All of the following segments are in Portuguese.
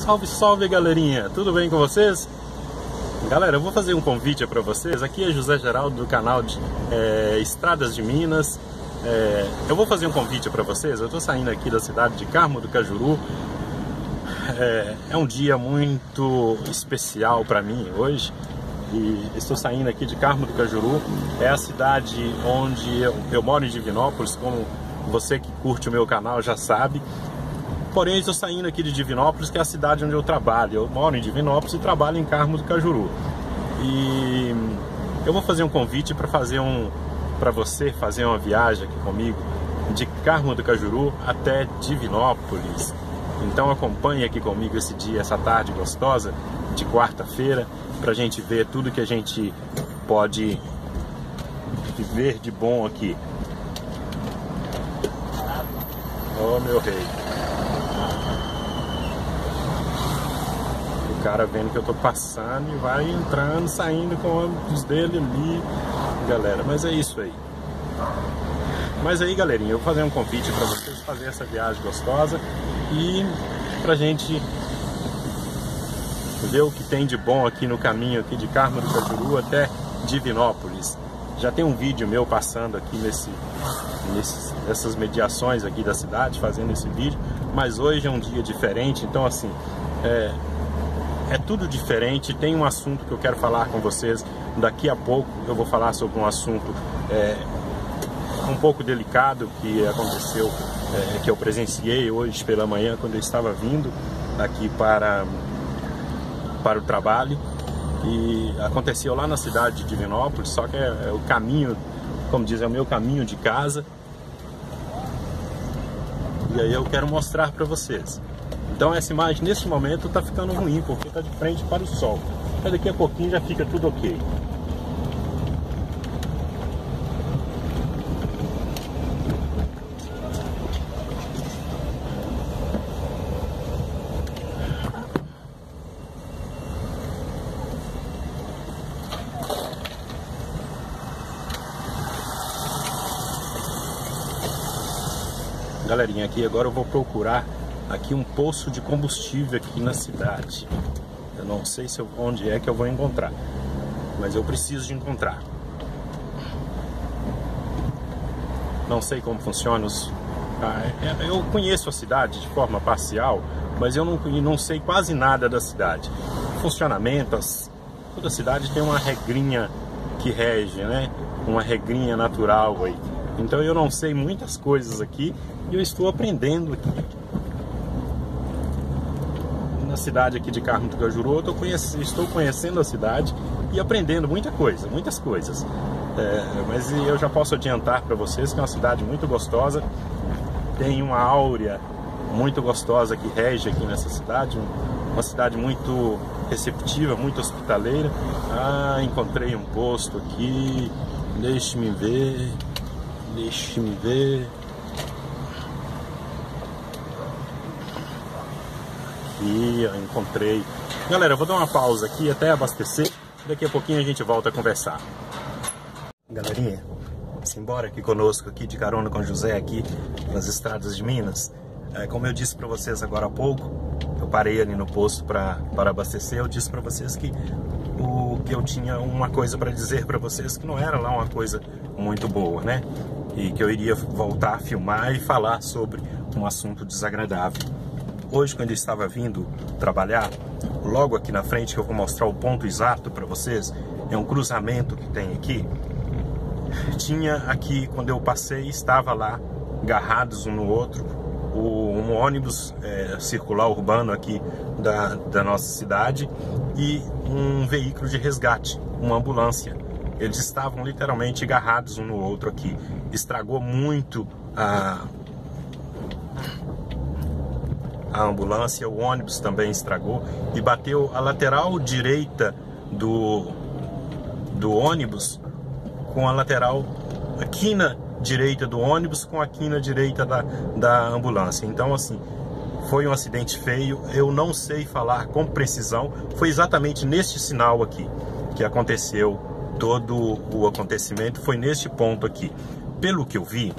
Salve, salve, galerinha! Tudo bem com vocês? Galera, eu vou fazer um convite para vocês. Aqui é José Geraldo do canal de Estradas de Minas. Eu vou fazer um convite para vocês. Eu estou saindo aqui da cidade de Carmo do Cajuru. É um dia muito especial para mim hoje. E estou saindo aqui de Carmo do Cajuru. É a cidade onde eu moro, em Divinópolis, como você que curte o meu canal já sabe. Porém, estou saindo aqui de Divinópolis, que é a cidade onde eu trabalho. Eu moro em Divinópolis e trabalho em Carmo do Cajuru. E eu vou fazer um convite para você fazer uma viagem aqui comigo de Carmo do Cajuru até Divinópolis. Então acompanhe aqui comigo esse dia, essa tarde gostosa de quarta-feira, para a gente ver tudo que a gente pode viver de bom aqui. Oh, meu rei! O cara vendo que eu tô passando e vai entrando, saindo com o ônibus dele ali, galera. Mas é isso aí. Mas aí, galerinha, eu vou fazer um convite para vocês fazer essa viagem gostosa e pra gente ver o que tem de bom aqui no caminho aqui de Carmo do Cajuru até Divinópolis. Já tem um vídeo meu passando aqui nessas mediações aqui da cidade, fazendo esse vídeo, mas hoje é um dia diferente, então assim, é tudo diferente. Tem um assunto que eu quero falar com vocês. Daqui a pouco eu vou falar sobre um assunto um pouco delicado que aconteceu, que eu presenciei hoje pela manhã quando eu estava vindo aqui para o trabalho. E aconteceu lá na cidade de Divinópolis, só que é o caminho, como diz, é o meu caminho de casa. E aí eu quero mostrar para vocês. Então essa imagem nesse momento está ficando ruim, porque está de frente para o sol. Mas daqui a pouquinho já fica tudo ok. Galerinha, aqui agora eu vou procurar aqui um poço de combustível aqui na cidade. Eu não sei onde é que eu vou encontrar, mas eu preciso de encontrar. Não sei como funciona eu conheço a cidade de forma parcial, mas eu não sei quase nada da cidade. Funcionamento, toda cidade tem uma regrinha que rege, né? Uma regrinha natural aí. Então eu não sei muitas coisas aqui e eu estou aprendendo aqui. Na cidade aqui de Carmo do Cajuru, estou conhecendo a cidade e aprendendo muitas coisas. Mas eu já posso adiantar para vocês que é uma cidade muito gostosa, tem uma áurea muito gostosa que rege aqui nessa cidade, uma cidade muito receptiva, muito hospitaleira. Encontrei um posto aqui, deixe-me ver. Aqui eu encontrei. Galera, eu vou dar uma pausa aqui até abastecer. Daqui a pouquinho a gente volta a conversar. Galerinha, simbora aqui conosco, aqui de carona com o José aqui nas estradas de Minas. Como eu disse para vocês agora há pouco, eu parei ali no posto para abastecer. Eu disse para vocês que eu tinha uma coisa para dizer para vocês, que não era lá uma coisa muito boa, né? E que eu iria voltar a filmar e falar sobre um assunto desagradável. Hoje, quando eu estava vindo trabalhar, logo aqui na frente, que eu vou mostrar o ponto exato para vocês, é um cruzamento que tem aqui. Tinha aqui, quando eu passei, estava lá, agarrados um no outro, um ônibus circular urbano aqui da nossa cidade e um veículo de resgate, uma ambulância. Eles estavam literalmente agarrados um no outro aqui. Estragou muito a ambulância, o ônibus também estragou e bateu a lateral direita do ônibus com a lateral, a quina direita do ônibus com a quina direita da ambulância. Então assim, foi um acidente feio. Eu não sei falar com precisão. Foi exatamente neste sinal aqui que aconteceu todo o acontecimento, foi neste ponto aqui. Pelo que eu vi,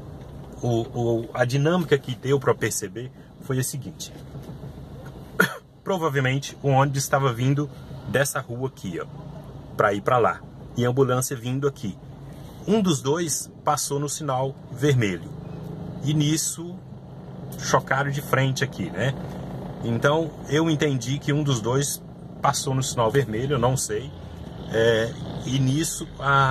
a dinâmica que deu para perceber foi a seguinte: provavelmente o ônibus estava vindo dessa rua aqui, ó, para ir para lá, e a ambulância vindo aqui. Um dos dois passou no sinal vermelho, e nisso chocaram de frente aqui, né? Então eu entendi que um dos dois passou no sinal vermelho, eu não sei, e nisso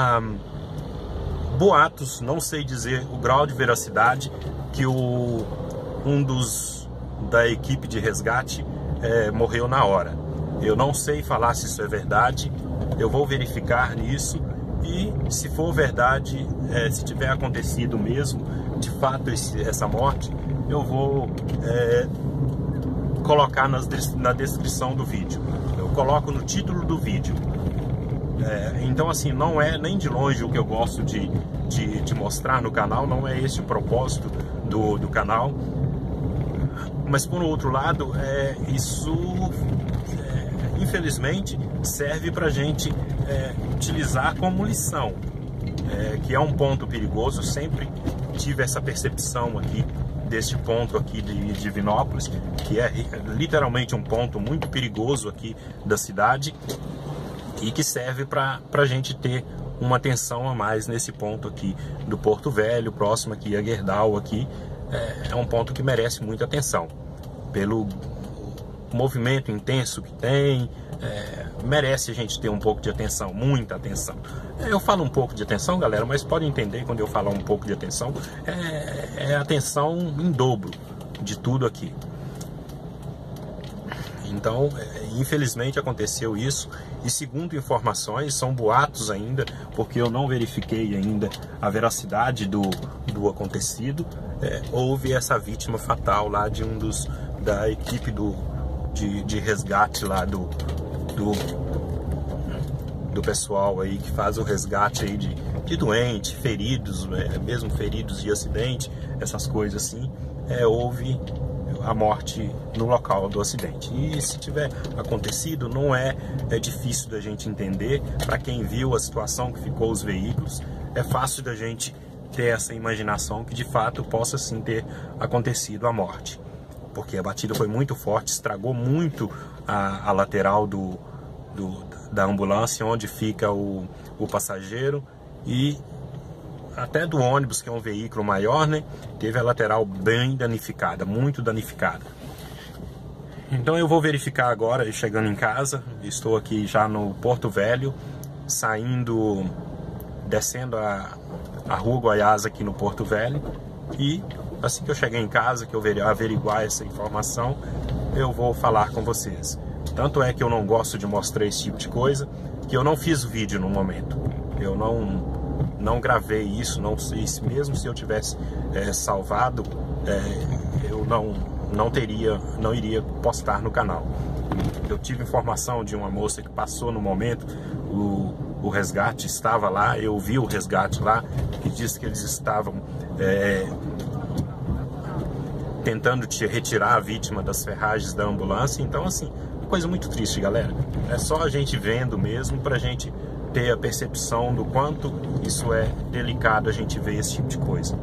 boatos, não sei dizer o grau de veracidade, que um dos da equipe de resgate morreu na hora. Eu não sei falar se isso é verdade, eu vou verificar nisso, e se for verdade, se tiver acontecido mesmo, de fato essa morte, eu vou colocar na descrição do vídeo, eu coloco no título do vídeo. Então assim, não é nem de longe o que eu gosto de mostrar no canal, não é esse o propósito do canal, mas por outro lado, isso infelizmente serve para a gente utilizar como lição, que é um ponto perigoso. Eu sempre tive essa percepção aqui deste ponto aqui de Divinópolis, que é literalmente um ponto muito perigoso aqui da cidade, e que serve para a gente ter uma atenção a mais nesse ponto aqui do Porto Velho, próximo aqui a Gerdau aqui. É um ponto que merece muita atenção, pelo movimento intenso que tem, merece a gente ter um pouco de atenção, muita atenção. Eu falo um pouco de atenção, galera, mas pode entender quando eu falar um pouco de atenção, é atenção em dobro de tudo aqui. Então, infelizmente aconteceu isso, e segundo informações, são boatos ainda, porque eu não verifiquei ainda a veracidade do acontecido, houve essa vítima fatal lá de um da equipe de resgate lá do pessoal aí que faz o resgate aí de doentes, feridos, mesmo feridos de acidente, essas coisas assim. Houve a morte no local do acidente. E se tiver acontecido, não é difícil da gente entender. Para quem viu a situação que ficou os veículos, é fácil da gente ter essa imaginação que de fato possa sim ter acontecido a morte, porque a batida foi muito forte, estragou muito a lateral da ambulância, onde fica o passageiro, e até do ônibus, que é um veículo maior, né? Teve a lateral bem danificada, muito danificada. Então eu vou verificar agora, chegando em casa. Estou aqui já no Porto Velho, descendo a Rua Goiás aqui no Porto Velho, e assim que eu chegar em casa, que eu averiguar essa informação, eu vou falar com vocês. Tanto é que eu não gosto de mostrar esse tipo de coisa, que eu não fiz o vídeo no momento. Eu não gravei isso, não sei, mesmo se eu tivesse salvado, eu não iria postar no canal. Eu tive informação de uma moça que passou no momento, o resgate estava lá, eu vi o resgate lá, que disse que eles estavam tentando retirar a vítima das ferragens da ambulância. Então assim, coisa muito triste, galera. É só a gente vendo mesmo pra gente ter a percepção do quanto isso é delicado, a gente ver esse tipo de coisa.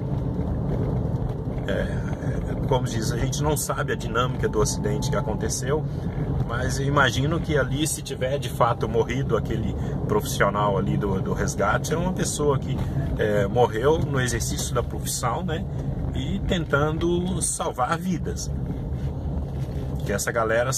Como diz, a gente não sabe a dinâmica do acidente que aconteceu, mas eu imagino que ali, se tiver de fato morrido aquele profissional ali do resgate, é uma pessoa que morreu no exercício da profissão, né, e tentando salvar vidas. Que essa galera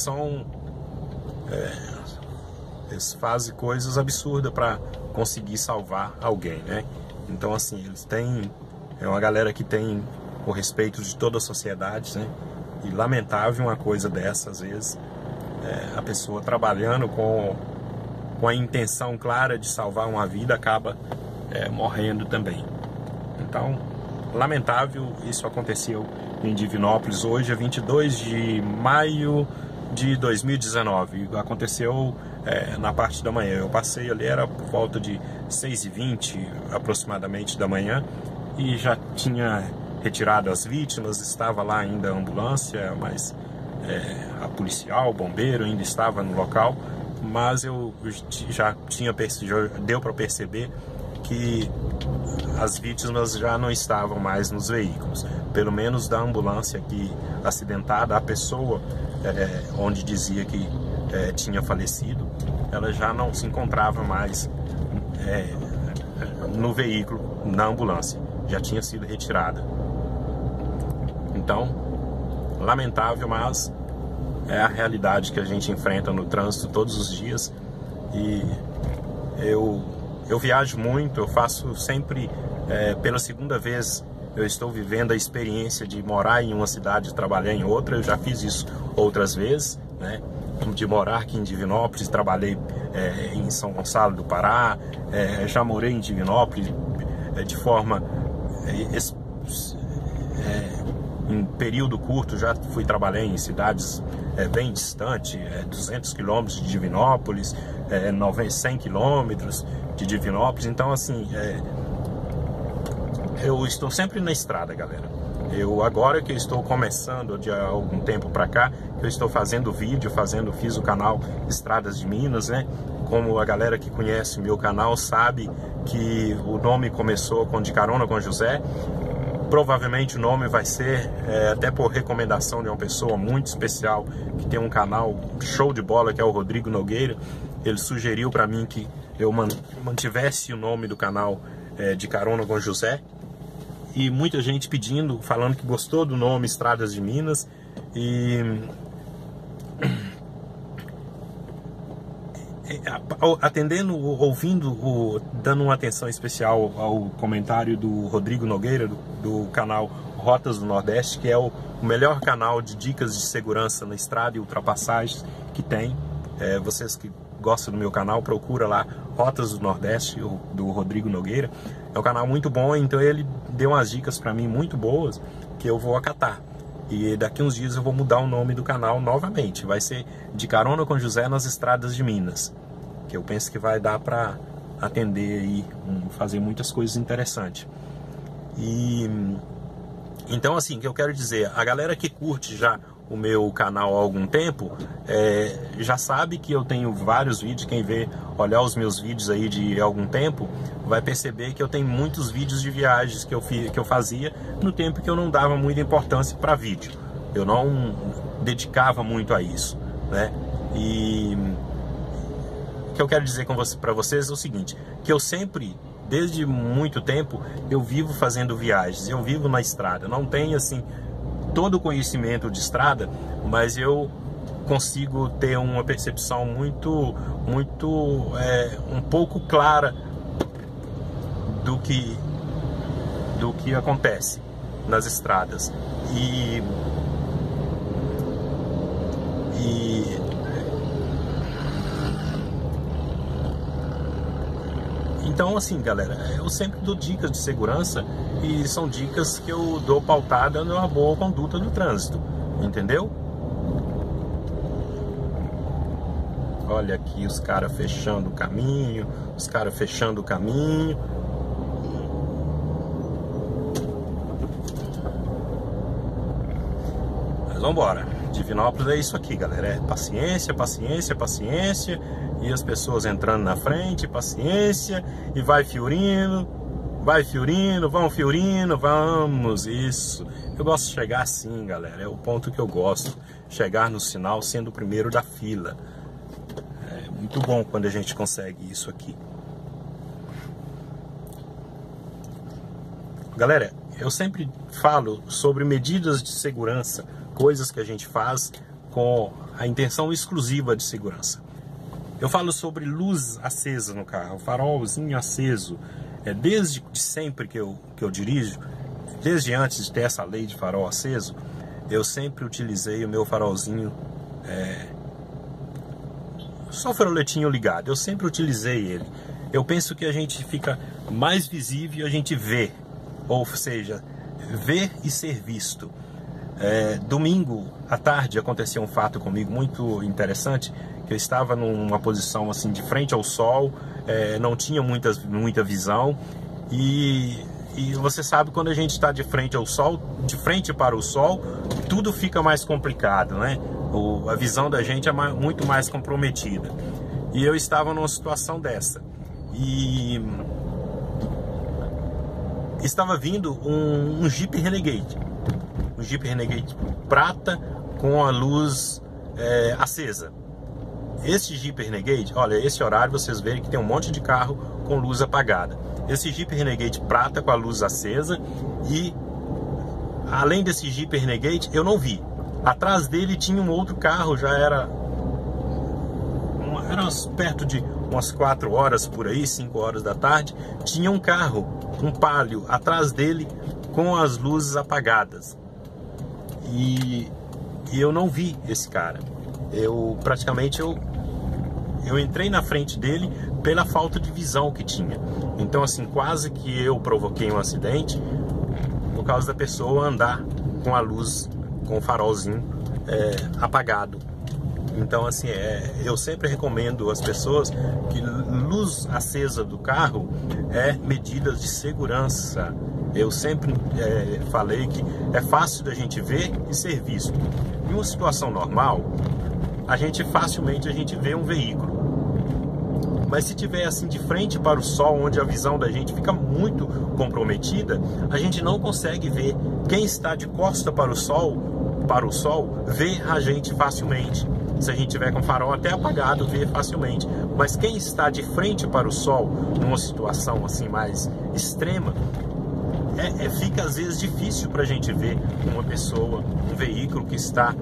eles fazem coisas absurdas para conseguir salvar alguém, né? Então assim, eles têm, uma galera que tem o respeito de toda a sociedade, né? E lamentável uma coisa dessa, às vezes, a pessoa trabalhando com a intenção clara de salvar uma vida, acaba morrendo também. Então, lamentável, isso aconteceu em Divinópolis hoje, é 22 de maio de 2019, aconteceu na parte da manhã. Eu passei ali, era por volta de 6h20 aproximadamente da manhã, e já tinha retirado as vítimas, estava lá ainda a ambulância, mas a policial, o bombeiro ainda estava no local, mas eu já deu para perceber que as vítimas já não estavam mais nos veículos, pelo menos da ambulância aqui acidentada. A pessoa onde dizia que tinha falecido, ela já não se encontrava mais no veículo, na ambulância, já tinha sido retirada. Então, lamentável, mas é a realidade que a gente enfrenta no trânsito todos os dias. E eu viajo muito, eu faço sempre, pela segunda vez eu estou vivendo a experiência de morar em uma cidade e trabalhar em outra. Eu já fiz isso outras vezes, né? De morar aqui em Divinópolis, trabalhei em São Gonçalo do Pará, já morei em Divinópolis de forma em período curto, já fui trabalhar em cidades bem distantes, 200 quilômetros de Divinópolis, 100 quilômetros de Divinópolis. Então, assim, eu estou sempre na estrada, galera. Agora que eu estou começando, de algum tempo para cá, eu estou fazendo vídeo, fiz o canal Estradas de Minas, né? Como a galera que conhece meu canal sabe que o nome começou com De Carona com José. Provavelmente o nome vai ser até por recomendação de uma pessoa muito especial que tem um canal show de bola, que é o Rodrigo Nogueira. Ele sugeriu para mim que eu mantivesse o nome do canal De Carona com José. E muita gente pedindo, falando que gostou do nome Estradas de Minas. E atendendo, ouvindo, dando uma atenção especial ao comentário do Rodrigo Nogueira, do canal Rotas do Nordeste, que é o melhor canal de dicas de segurança na estrada e ultrapassagens que tem. Vocês que gostam do meu canal, procura lá Rotas do Nordeste, do Rodrigo Nogueira. É um canal muito bom, então ele deu umas dicas para mim muito boas que eu vou acatar. E daqui uns dias eu vou mudar o nome do canal novamente. Vai ser De Carona com José nas Estradas de Minas, que eu penso que vai dar para atender e fazer muitas coisas interessantes. E então, assim, o que eu quero dizer, a galera que curte já o meu canal há algum tempo, já sabe que eu tenho vários vídeos. Quem olhar os meus vídeos aí de algum tempo, vai perceber que eu tenho muitos vídeos de viagens que eu fazia no tempo que eu não dava muita importância para vídeo. Eu não dedicava muito a isso, né? E o que eu quero dizer para vocês é o seguinte, que eu sempre, desde muito tempo, eu vivo fazendo viagens, eu vivo na estrada. Eu não tenho, assim, todo o conhecimento de estrada, mas eu consigo ter uma percepção muito um pouco clara do que acontece nas estradas. Então, assim, galera, eu sempre dou dicas de segurança, e são dicas que eu dou pautada numa boa conduta do trânsito, entendeu? Olha aqui os caras fechando o caminho, Mas vamos embora. Divinópolis é isso aqui, galera. É paciência, paciência, paciência. E as pessoas entrando na frente, paciência. E vai Fiorino, vamos, isso. Eu gosto de chegar assim, galera. É o ponto que eu gosto. Chegar no sinal sendo o primeiro da fila. É muito bom quando a gente consegue isso aqui. Galera, eu sempre falo sobre medidas de segurança, coisas que a gente faz com a intenção exclusiva de segurança. Eu falo sobre luz acesa no carro, farolzinho aceso. Desde sempre que eu dirijo, desde antes de ter essa lei de farol aceso, eu sempre utilizei o meu farolzinho, só o faroletinho ligado. Eu sempre utilizei ele. Eu penso que a gente fica mais visível e a gente vê, ou seja, ver e ser visto. Domingo à tarde aconteceu um fato comigo muito interessante, que eu estava numa posição assim de frente ao sol, não tinha muita visão, e você sabe, quando a gente está de frente ao sol, de frente para o sol, tudo fica mais complicado, né? A visão da gente é muito mais comprometida. E eu estava numa situação dessa, e estava vindo um Jeep Renegade prata, com a luz acesa. Esse Jeep Renegade, olha, esse horário vocês verem que tem um monte de carro com luz apagada. Esse Jeep Renegade prata com a luz acesa, e além desse Jeep Renegade eu não vi. Atrás dele tinha um outro carro, já era perto de umas 4 horas por aí, 5 horas da tarde, tinha um carro, um Palio, atrás dele com as luzes apagadas. E eu não vi esse cara. Eu entrei na frente dele pela falta de visão que tinha. Então assim, quase que eu provoquei um acidente por causa da pessoa andar com a luz, com o farolzinho apagado. Então assim, eu sempre recomendo às pessoas que luz acesa do carro é medidas de segurança. Eu sempre falei que é fácil da gente ver e ser visto. Em uma situação normal, facilmente a gente vê um veículo. Mas se tiver assim de frente para o sol, onde a visão da gente fica muito comprometida, a gente não consegue ver. Quem está de costa para o sol vê a gente facilmente. Se a gente tiver com o farol até apagado, vê facilmente. Mas quem está de frente para o sol, numa situação assim mais extrema, fica às vezes difícil para a gente ver uma pessoa, um veículo que está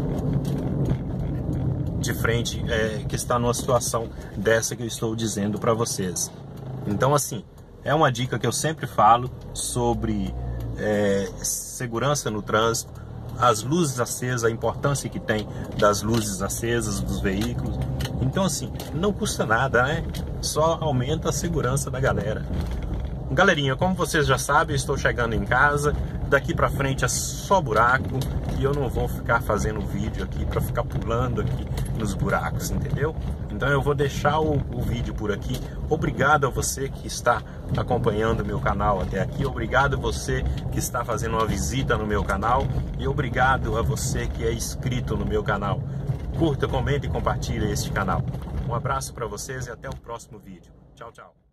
de frente, que está numa situação dessa que eu estou dizendo para vocês. Então assim, é uma dica que eu sempre falo sobre segurança no trânsito, as luzes acesas, a importância que tem das luzes acesas dos veículos. Então assim, não custa nada, né? Só aumenta a segurança da galera. Galerinha, como vocês já sabem, eu estou chegando em casa. Daqui pra frente é só buraco, e eu não vou ficar fazendo vídeo aqui para ficar pulando aqui nos buracos, entendeu? Então eu vou deixar o vídeo por aqui. Obrigado a você que está acompanhando o meu canal até aqui. Obrigado a você que está fazendo uma visita no meu canal. E obrigado a você que é inscrito no meu canal. Curta, comente e compartilhe este canal. Um abraço para vocês e até o próximo vídeo. Tchau, tchau.